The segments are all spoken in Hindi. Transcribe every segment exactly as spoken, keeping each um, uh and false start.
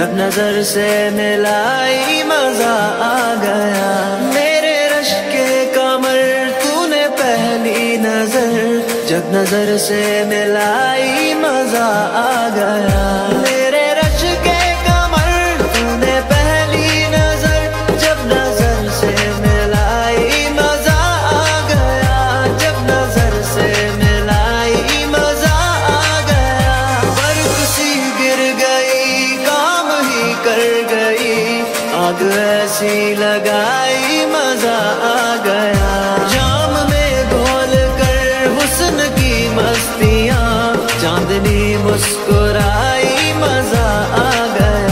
जब नजर से मिलाई मजा आ गया। मेरे रश के कमर तूने पहली नजर, जब नजर से मिलाई मजा आ गया। मेरे रश के कमर तूने पहली नजर, जब नजर से मिलाई मजा आ गया। जब नजर से मिलाई मजा आ गया। बर्फ सी गिर गई, काम ही कर गई, आग ऐसी लगाई मजा आ गया। जाम में घोल कर हुस्न की मस्तियाँ, चांदनी मुस्कुराई मजा आ गया।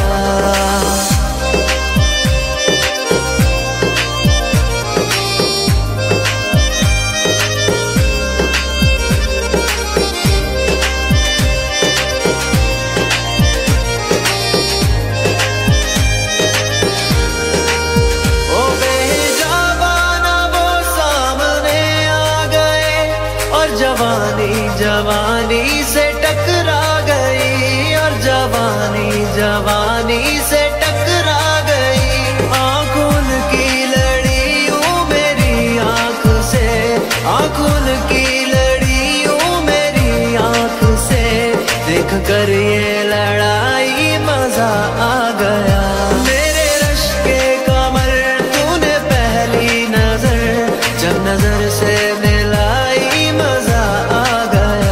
ओ बेजाबाना वो सामने आ गए, और जवानी जवानी से टकरा गई, और जवानी जवानी से टकरा गई। आंखों की लड़ियों मेरी आंख से, आंखों की लड़ियों मेरी आंख से, देख कर ये लड़ाई मजा आ गया। मेरे रश के कमर तूने पहली नजर, जब नजर से मिलाई मजा आ गया।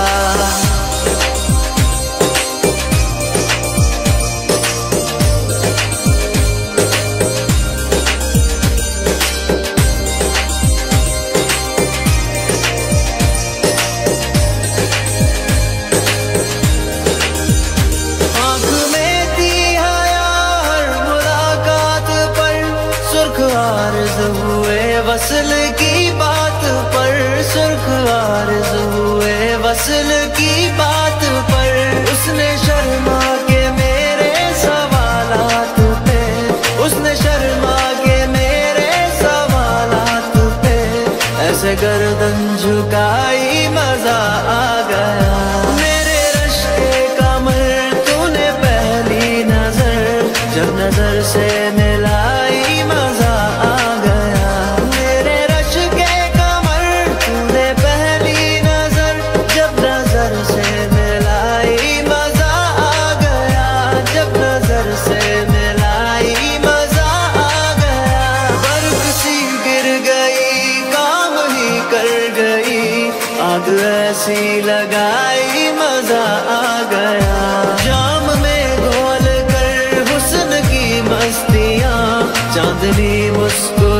आँख में थी हया हर मुलाकात पर, सुर्ख आर्ज़ हुए वसल की बात पर, सुर्ख आर्ज़ हुए वसल की बात पर। उसने शर्मा के मेरे सवालात पे, उसने शर्मा के मेरे सवालात पे, ऐसे गर्दन झुकाई मजा आ गया। मेरे रश के कमर तूने पहली नजर, जब नजर से मिलाई मजा आ गया। मेरे रश के कमर तूने पहली नजर, जब नजर से मिलाई मजा आ गया। जब नजर से मिलाई मजा आ गया। बर्फ सी गिर गई, काम ही कर गई, आग ऐसी लगाई मजा आ गया। जाम में घोल कर हुस्न की मस्तियाँ, चांदनी मुस्कुराई